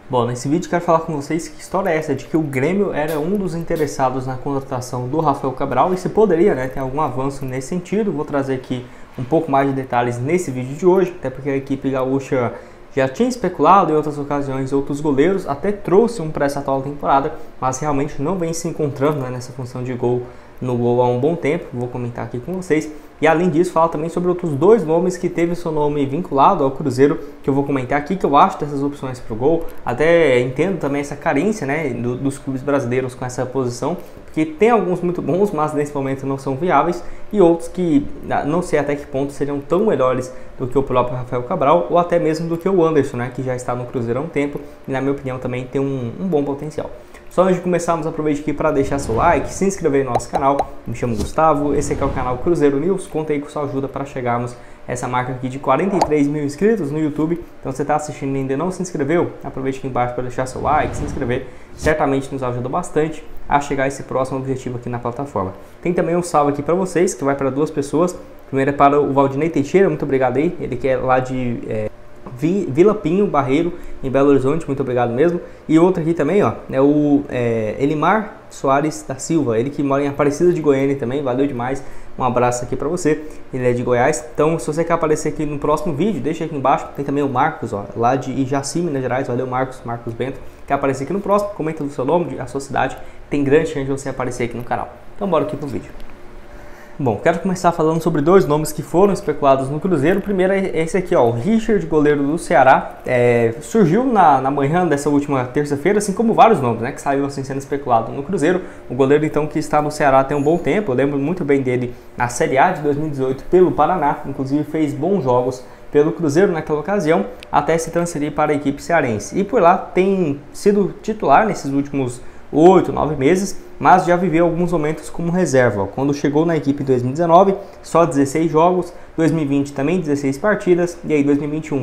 Bom, nesse vídeo quero falar com vocês que história é essa de que o Grêmio era um dos interessados na contratação do Rafael Cabral e se poderia, ter algum avanço nesse sentido. Vou trazer aqui um pouco mais de detalhes nesse vídeo de hoje, até porque a equipe gaúcha já tinha especulado em outras ocasiões outros goleiros, até trouxe um para essa atual temporada, mas realmente não vem se encontrando nessa função de gol no gol há um bom tempo. Vou comentar aqui com vocês. E além disso, fala também sobre outros dois nomes que teve seu nome vinculado ao Cruzeiro, que eu vou comentar aqui, que eu acho dessas opções para o gol. Até entendo também essa carência dos clubes brasileiros com essa posição, porque tem alguns muito bons, mas nesse momento não são viáveis, e outros que não sei até que ponto seriam tão melhores do que o próprio Rafael Cabral, ou até mesmo do que o Anderson, que já está no Cruzeiro há um tempo, e na minha opinião também tem um bom potencial. Só antes de começarmos, aproveite aqui para deixar seu like, se inscrever no nosso canal. Me chamo Gustavo, esse aqui é o canal Cruzeiro News. Conta aí com sua ajuda para chegarmos a essa marca aqui de 43 mil inscritos no YouTube. Então, se você está assistindo e ainda não se inscreveu, aproveite aqui embaixo para deixar seu like, se inscrever. Certamente nos ajuda bastante a chegar a esse próximo objetivo aqui na plataforma. Tem também um salve aqui para vocês, que vai para duas pessoas. Primeiro é para o Valdinei Teixeira, muito obrigado aí. Ele que é lá de Vila Pinho, Barreiro, em Belo Horizonte, muito obrigado mesmo. E outro aqui também, é o Elimar Soares da Silva, ele que mora em Aparecida de Goiânia também, valeu demais, um abraço aqui pra você, ele é de Goiás. Então, se você quer aparecer aqui no próximo vídeo, deixa aqui embaixo. Tem também o Marcos, lá de Ijaci, Minas Gerais, valeu Marcos Bento, quer aparecer aqui no próximo, comenta o seu nome, a sua cidade, tem grande chance de você aparecer aqui no canal. Então, bora aqui pro vídeo. Bom, quero começar falando sobre dois nomes que foram especulados no Cruzeiro. O primeiro é esse aqui, o Richard, goleiro do Ceará. Surgiu na manhã dessa última terça-feira, assim como vários nomes, que saíram assim sendo especulados no Cruzeiro. O goleiro, então, que está no Ceará tem um bom tempo. Eu lembro muito bem dele na Série A de 2018 pelo Paraná. Inclusive fez bons jogos pelo Cruzeiro naquela ocasião, até se transferir para a equipe cearense. E por lá tem sido titular nesses últimos 8, 9 meses, mas já viveu alguns momentos como reserva. Quando chegou na equipe em 2019, só 16 jogos, 2020 também 16 partidas, e aí 2021,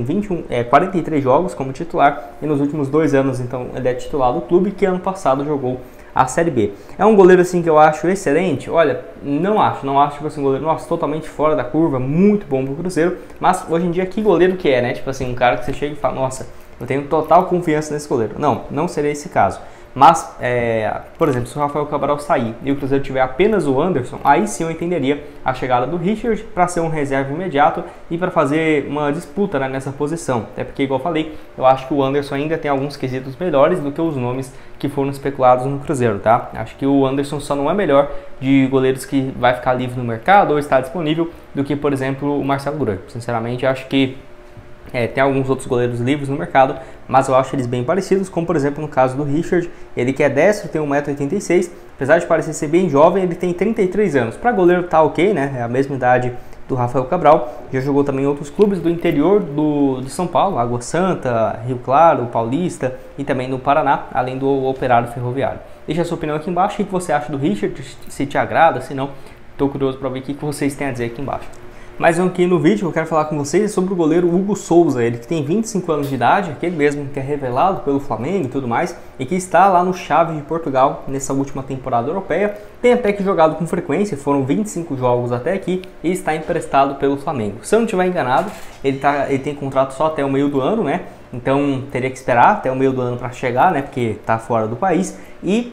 43 jogos como titular, e nos últimos 2 anos, então, ele é titular do clube, que ano passado jogou a Série B. É um goleiro assim que eu acho excelente. Olha, não acho tipo assim, um goleiro, nossa, totalmente fora da curva, muito bom pro Cruzeiro, mas hoje em dia que goleiro que é, tipo assim, um cara que você chega e fala, nossa, eu tenho total confiança nesse goleiro. Não seria esse caso. Mas, por exemplo, se o Rafael Cabral sair e o Cruzeiro tiver apenas o Anderson, aí sim eu entenderia a chegada do Richard para ser um reserva imediato e para fazer uma disputa nessa posição. Até porque, igual eu falei, eu acho que o Anderson ainda tem alguns quesitos melhores do que os nomes que foram especulados no Cruzeiro, tá? Acho que o Anderson só não é melhor de goleiros que vai ficar livre no mercado ou está disponível do que, por exemplo, o Marcelo Groi. Sinceramente, acho que tem alguns outros goleiros livres no mercado, mas eu acho eles bem parecidos, como por exemplo no caso do Richard, ele que é destro, tem 1,86 m, apesar de parecer ser bem jovem, ele tem 33 anos. Para goleiro tá ok, é a mesma idade do Rafael Cabral, já jogou também em outros clubes do interior de São Paulo, Água Santa, Rio Claro, Paulista e também no Paraná, além do Operário Ferroviário. Deixa a sua opinião aqui embaixo, o que você acha do Richard, se te agrada, se não, estou curioso para ver o que vocês têm a dizer aqui embaixo. Mais um aqui no vídeo que eu quero falar com vocês é sobre o goleiro Hugo Souza, ele que tem 25 anos de idade, aquele mesmo que é revelado pelo Flamengo e tudo mais, e que está lá no Chaves de Portugal nessa última temporada europeia, tem até que jogado com frequência, foram 25 jogos até aqui e está emprestado pelo Flamengo. Se eu não estiver enganado, ele tem contrato só até o meio do ano, então teria que esperar até o meio do ano para chegar, porque está fora do país. E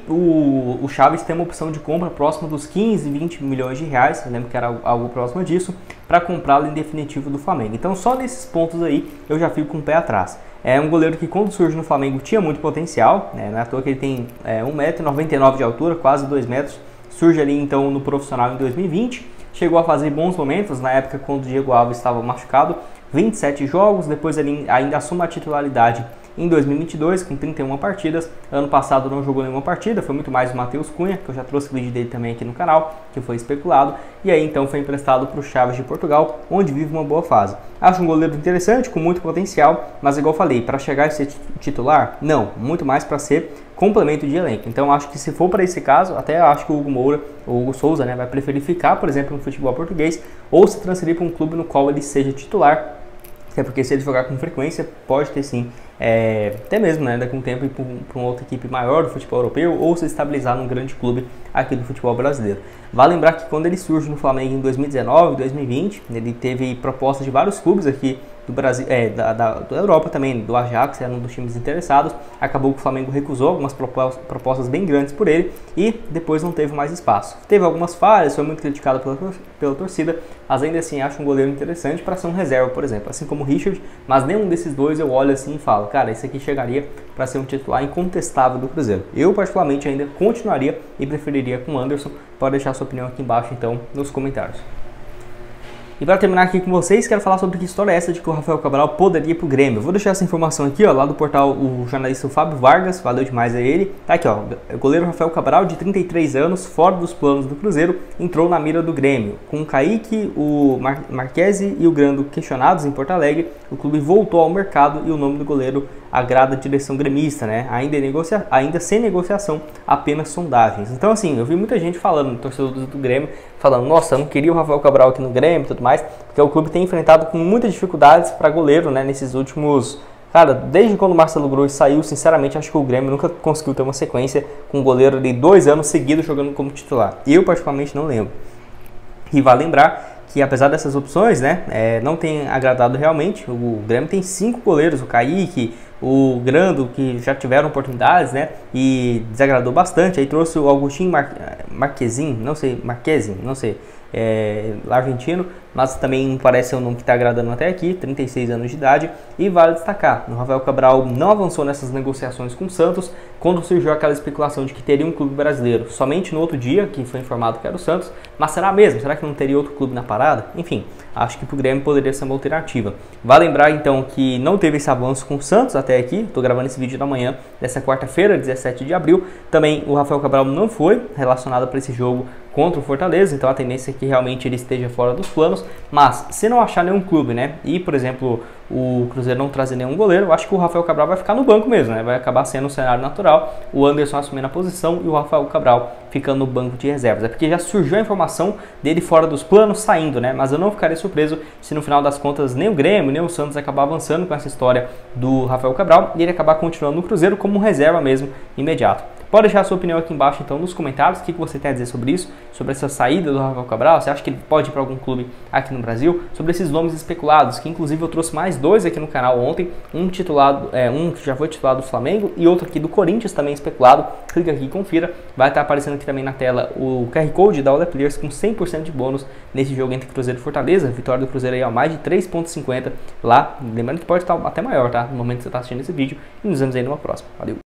o Chaves tem uma opção de compra próxima dos 15, 20 milhões de reais, eu lembro que era algo próximo disso, para comprá-lo em definitivo do Flamengo. Então só nesses pontos aí eu já fico com o pé atrás. É um goleiro que quando surge no Flamengo tinha muito potencial, não é à toa que ele tem 1,99 m de altura, quase 2 metros, surge ali então no profissional em 2020, chegou a fazer bons momentos na época quando o Diego Alves estava machucado, 27 jogos, depois ele ainda assume a titularidade em 2022 com 31 partidas, ano passado não jogou nenhuma partida, foi muito mais o Matheus Cunha, que eu já trouxe o vídeo dele também aqui no canal, que foi especulado, e aí então foi emprestado para o Chaves de Portugal, onde vive uma boa fase. Acho um goleiro interessante, com muito potencial, mas igual eu falei, para chegar a ser titular, não, muito mais para ser complemento de elenco. Então acho que se for para esse caso, até acho que o Hugo Souza, vai preferir ficar, por exemplo, no futebol português, ou se transferir para um clube no qual ele seja titular, até porque se ele jogar com frequência, pode ter sim até mesmo, né, daqui a um tempo ir para uma outra equipe maior do futebol europeu ou se estabilizar num grande clube aqui do futebol brasileiro. Vale lembrar que quando ele surge no Flamengo em 2019, 2020, ele teve propostas de vários clubes aqui do Brasil, da Europa também, do Ajax, era um dos times interessados. Acabou que o Flamengo recusou algumas propostas bem grandes por ele e depois não teve mais espaço. Teve algumas falhas, foi muito criticado pela torcida, mas ainda assim acho um goleiro interessante para ser um reserva, por exemplo, assim como o Richard, mas nenhum desses dois eu olho assim e falo, cara, esse aqui chegaria para ser um titular incontestável do Cruzeiro. Eu particularmente ainda continuaria e preferiria com o Anderson. Pode deixar sua opinião aqui embaixo então nos comentários. E para terminar aqui com vocês, quero falar sobre que história é essa de que o Rafael Cabral poderia ir pro Grêmio. Eu vou deixar essa informação aqui, ó, lá do portal o jornalista Fábio Vargas, valeu demais a ele. Tá aqui, ó, o goleiro Rafael Cabral, de 33 anos, fora dos planos do Cruzeiro, entrou na mira do Grêmio. Com o Kaique, o Marquesi e o Grando questionados em Porto Alegre, o clube voltou ao mercado e o nome do goleiro agrada a direção gremista, né? Ainda sem negociação, apenas sondagens. Então, assim, eu vi muita gente falando, torcedores do Grêmio, falando, nossa, eu não queria o Rafael Cabral aqui no Grêmio e tudo mais, porque o clube tem enfrentado com muitas dificuldades para goleiro, né? Nesses últimos... Cara, desde quando o Marcelo Gross saiu, sinceramente, acho que o Grêmio nunca conseguiu ter uma sequência com um goleiro de 2 anos seguidos jogando como titular. Eu, particularmente, não lembro. E vale lembrar que apesar dessas opções, né, não tem agradado realmente. O Grêmio tem 5 goleiros, o Kaique, o Grando, que já tiveram oportunidades, né, e desagradou bastante. Aí trouxe o Agustin Marquezin, não sei, argentino, mas também não parece ser um nome que está agradando até aqui, 36 anos de idade. E vale destacar, o Rafael Cabral não avançou nessas negociações com o Santos quando surgiu aquela especulação de que teria um clube brasileiro somente no outro dia, que foi informado que era o Santos. Mas será mesmo? Será que não teria outro clube na parada? Enfim, acho que para o Grêmio poderia ser uma alternativa. Vale lembrar então que não teve esse avanço com o Santos até aqui. Estou gravando esse vídeo da manhã dessa quarta-feira, 17 de abril. Também o Rafael Cabral não foi relacionado para esse jogo contra o Fortaleza, então a tendência é que realmente ele esteja fora dos planos. Mas se não achar nenhum clube, né, e por exemplo o Cruzeiro não trazer nenhum goleiro, eu acho que o Rafael Cabral vai ficar no banco mesmo, né, vai acabar sendo um cenário natural, o Anderson assumindo a posição e o Rafael Cabral ficando no banco de reservas. É porque já surgiu a informação dele fora dos planos, saindo, né, mas eu não ficaria surpreso se no final das contas nem o Grêmio, nem o Santos acabar avançando com essa história do Rafael Cabral e ele acabar continuando no Cruzeiro como reserva mesmo, imediato. Pode deixar a sua opinião aqui embaixo então nos comentários, o que você tem a dizer sobre isso, sobre essa saída do Rafael Cabral, você acha que ele pode ir para algum clube aqui no Brasil, sobre esses nomes especulados, que inclusive eu trouxe mais 2 aqui no canal ontem, um que já foi titulado do Flamengo e outro aqui do Corinthians também especulado. Clica aqui e confira, vai estar aparecendo aqui também na tela o QR Code da Olé Players com 100% de bônus nesse jogo entre Cruzeiro e Fortaleza, vitória do Cruzeiro aí a mais de 3,50 lá, lembrando que pode estar até maior, tá, no momento que você está assistindo esse vídeo, e nos vemos aí numa próxima, valeu!